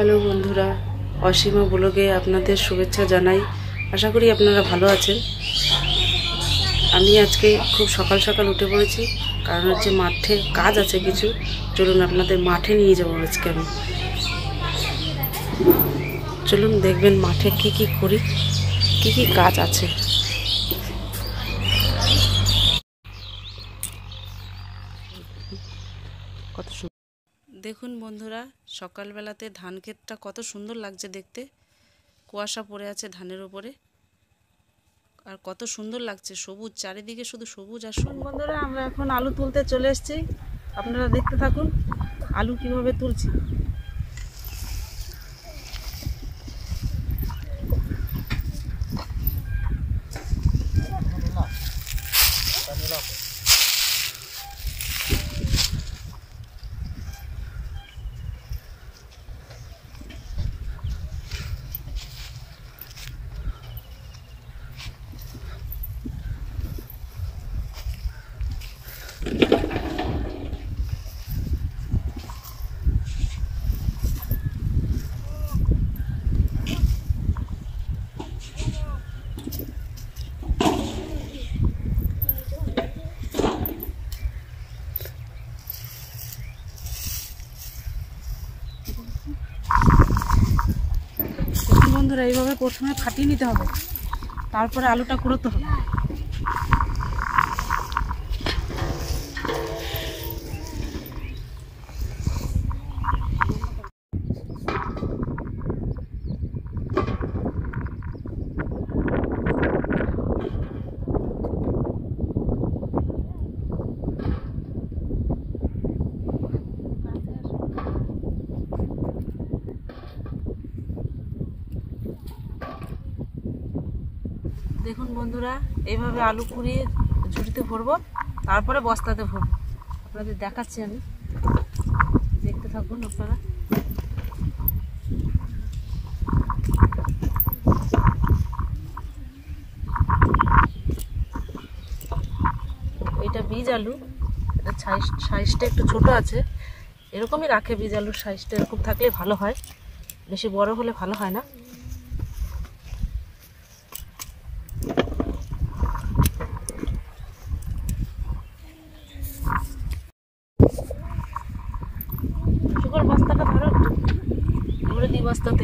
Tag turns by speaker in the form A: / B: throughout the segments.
A: Hello বন্ধুরা, অসীমা ব্লগে আপনাদের শুভেচ্ছা জানাই। আশা করি আপনারা ভালো আছেন। আমি আজকে খুব সকাল সকাল উঠে পড়েছি, কারণ হচ্ছে মাঠে কাজ আছে কিছু। চলুন আপনাদের মাঠে নিয়ে যাবো আজকে আমি। চলুন দেখবেন মাঠে কি কি করি, কি কি কাজ আছে। কত দেখুন বন্ধুরা, সকালবেলাতে ধান ক্ষেতটা কত সুন্দর লাগছে দেখতে। কুয়াশা পড়ে আছে ধানের উপরে, আর কত সুন্দর লাগছে, সবুজ চারিদিকে, শুধু সবুজ আর সবুজ। বন্ধুরা, আমরা এখন আলু তুলতে চলে এসেছি। আপনারা দেখতে থাকুন আলু কিভাবে তুলছি। বন্ধুরা, এইভাবে প্রথমে ফাটিয়ে নিতে হবে, তারপরে আলুটা কুড়োতে হবে। দেখুন বন্ধুরা, এইভাবে আলু কুড়িয়ে ঝুড়িতে ভরবো, তারপরে বস্তাতে ভরবো। আপনাদের দেখাচ্ছি আমি, দেখতে থাকুন আপনারা। এটা বীজ আলু, এটা সাইজটা একটু ছোট আছে। এরকমই রাখে বীজ আলুর সাইজটা, এরকম থাকলে ভালো হয়, বেশি বড় হলে ভালো হয় না। বস্তাটা ধরো, ভরে দিই বস্তাতে।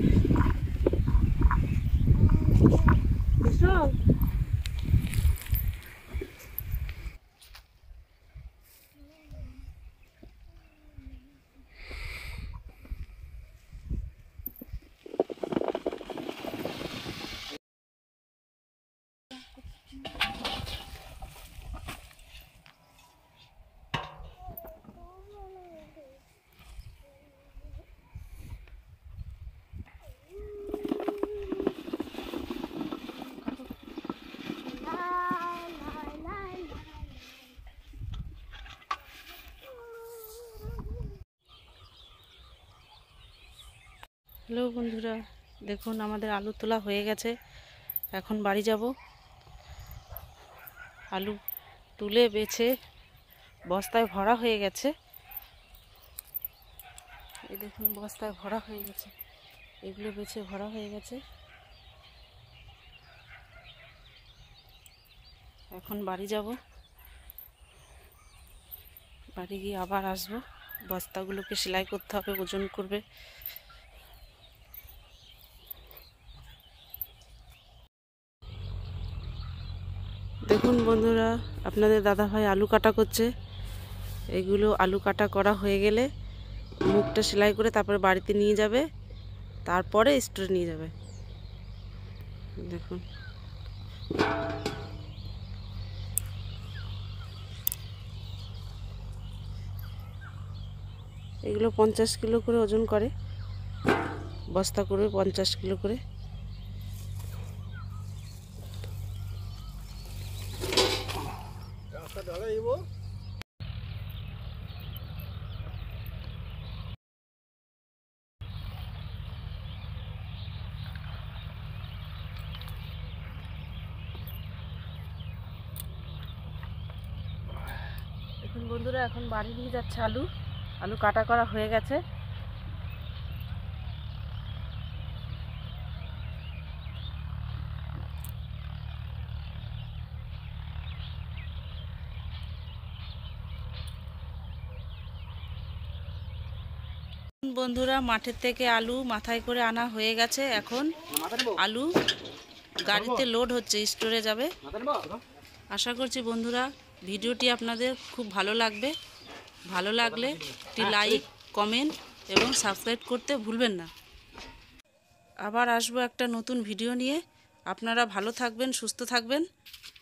A: হ্যালো বন্ধুরা, দেখুন আমাদের আলু তোলা হয়ে গেছে। এখন বাড়ি যাব। আলু তুলে বেছে বস্তায় ভরা হয়ে গেছে। এই দেখুন বস্তায় ভরা হয়ে গেছে, এগুলো বেছে ভরা হয়ে গেছে। এখন বাড়ি যাব, বাড়ি গিয়ে আবার আসবো। বস্তাগুলোকে সেলাই করতে হবে, ওজন করবে। দেখুন বন্ধুরা, আপনাদের দাদাভাই আলু কাটা করছে। এগুলো আলু কাটা করা হয়ে গেলে মুখটা সেলাই করে তারপরে বাড়িতে নিয়ে যাবে, তারপরে স্টোরে নিয়ে যাবে। দেখুন এগুলো 50 কিলো করে ওজন করে, বস্তা করবে 50 কিলো করে। দেখুন বন্ধুরা, এখন বাড়ি নিয়ে যাচ্ছে আলু। আলু কাটা করা হয়ে গেছে। বন্ধুরা, মাঠের থেকে আলু মাথায় করে আনা হয়ে গেছে। এখন আলু গাড়িতে লোড হচ্ছে, স্টোরে যাবে। আশা করছি বন্ধুরা ভিডিওটি আপনাদের খুব ভালো লাগবে। ভালো লাগলে একটি লাইক, কমেন্ট এবং সাবস্ক্রাইব করতে ভুলবেন না। আবার আসবো একটা নতুন ভিডিও নিয়ে। আপনারা ভালো থাকবেন, সুস্থ থাকবেন।